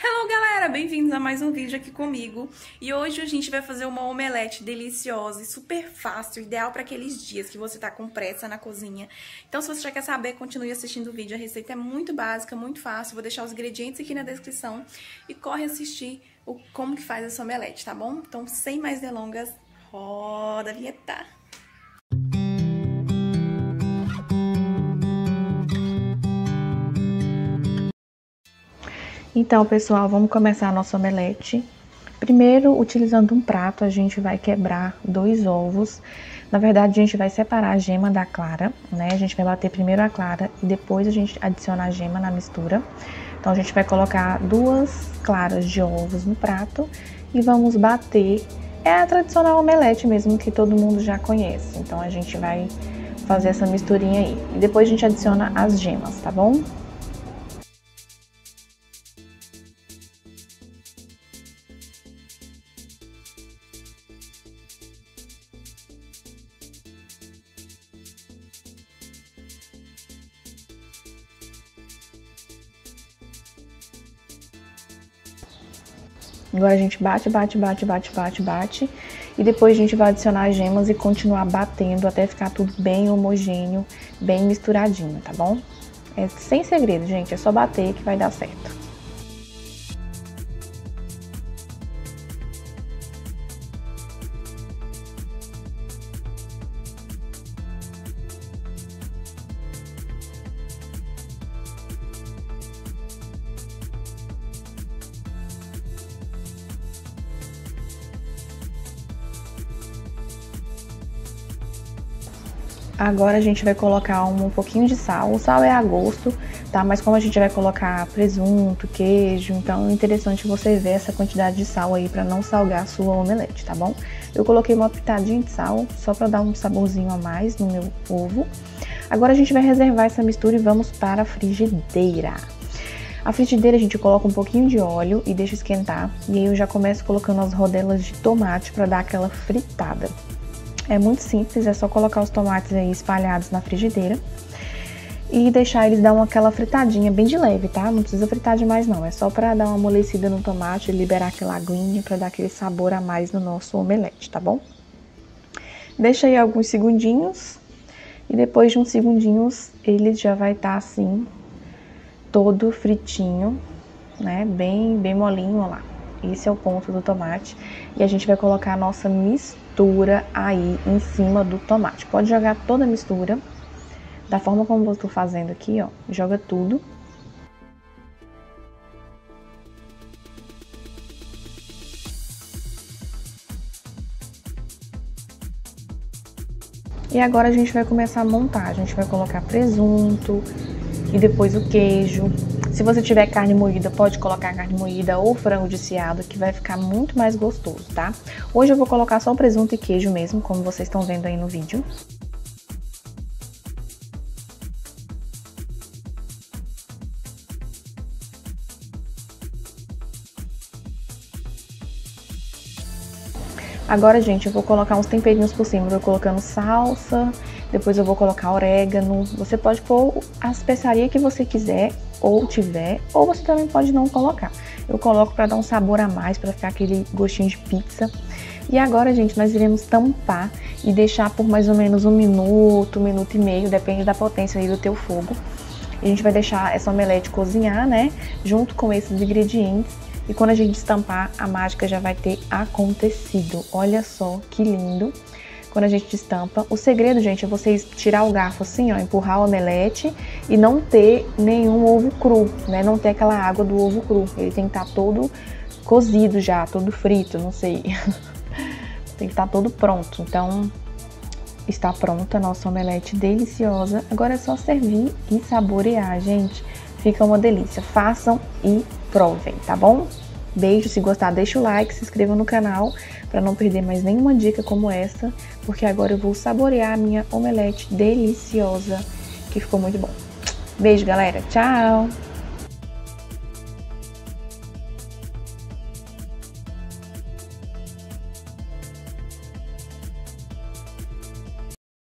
Hello, galera! Bem-vindos a mais um vídeo aqui comigo. E hoje a gente vai fazer uma omelete deliciosa e super fácil, ideal para aqueles dias que você tá com pressa na cozinha. Então, se você já quer saber, continue assistindo o vídeo. A receita é muito básica, muito fácil. Vou deixar os ingredientes aqui na descrição e corre assistir como que faz essa omelete, tá bom? Então, sem mais delongas, roda a vinheta! Então, pessoal, vamos começar a nossa omelete. Primeiro, utilizando um prato, a gente vai quebrar 2 ovos. Na verdade, a gente vai separar a gema da clara, né? A gente vai bater primeiro a clara e depois a gente adiciona a gema na mistura. Então, a gente vai colocar 2 claras de ovos no prato e vamos bater. É a tradicional omelete mesmo, que todo mundo já conhece. Então, a gente vai fazer essa misturinha aí. E depois a gente adiciona as gemas, tá bom? Agora a gente bate. E depois a gente vai adicionar as gemas e continuar batendo até ficar tudo bem homogêneo, bem misturadinho, tá bom? É sem segredo, gente, é só bater que vai dar certo. Agora a gente vai colocar um pouquinho de sal. O sal é a gosto, tá? Mas como a gente vai colocar presunto, queijo, então é interessante você ver essa quantidade de sal aí pra não salgar a sua omelete, tá bom? Eu coloquei uma pitadinha de sal, só pra dar um saborzinho a mais no meu ovo. Agora a gente vai reservar essa mistura e vamos para a frigideira. A frigideira a gente coloca um pouquinho de óleo e deixa esquentar. E aí eu já começo colocando as rodelas de tomate pra dar aquela fritada. É muito simples, é só colocar os tomates aí espalhados na frigideira e deixar eles dar aquela fritadinha bem de leve, tá? Não precisa fritar demais não, é só pra dar uma amolecida no tomate e liberar aquela aguinha pra dar aquele sabor a mais no nosso omelete, tá bom? Deixa aí alguns segundinhos e depois de uns segundinhos ele já vai estar assim, todo fritinho, né? Bem molinho, ó lá. Esse é o ponto do tomate. E a gente vai colocar a nossa mistura aí em cima do tomate. Pode jogar toda a mistura, da forma como eu estou fazendo aqui, ó. Joga tudo. E agora a gente vai começar a montar. A gente vai colocar presunto e depois o queijo. Se você tiver carne moída, pode colocar carne moída ou frango desfiado, que vai ficar muito mais gostoso, tá? Hoje eu vou colocar só o presunto e queijo mesmo, como vocês estão vendo aí no vídeo. Agora, gente, eu vou colocar uns temperinhos por cima. Eu vou colocando salsa, depois eu vou colocar orégano. Você pode pôr a especiaria que você quiser ou tiver, ou você também pode não colocar. Eu coloco para dar um sabor a mais, para ficar aquele gostinho de pizza. E agora, gente, nós iremos tampar e deixar por mais ou menos 1 minuto, 1 minuto e meio, depende da potência aí do teu fogo. E a gente vai deixar essa omelete cozinhar, né, junto com esses ingredientes. E quando a gente destampar, a mágica já vai ter acontecido. Olha só que lindo quando a gente destampa. O segredo, gente, é vocês tirar o garfo assim, ó, empurrar o omelete e não ter nenhum ovo cru, né? Não ter aquela água do ovo cru. Ele tem que estar todo cozido já, todo frito, não sei. Tem que estar todo pronto. Então, está pronta a nossa omelete deliciosa. Agora é só servir e saborear, gente. Fica uma delícia. Façam e provem, tá bom? Beijo, se gostar deixa o like, se inscreva no canal para não perder mais nenhuma dica como essa, porque agora eu vou saborear a minha omelete deliciosa, que ficou muito bom. Beijo, galera. Tchau!